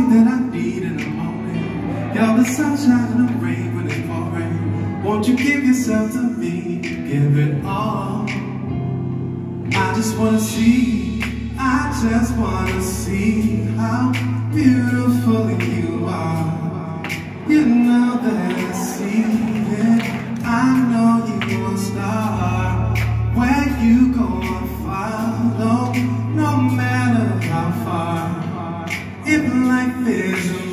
that I need in the morning. You're the sunshine and the rain when it's pouring. Won't you give yourself to me, give it all. I just wanna see, I just wanna see how beautiful you are. You know that I see it, I know you are a star. Where you go I follow, no matter how far. If life is a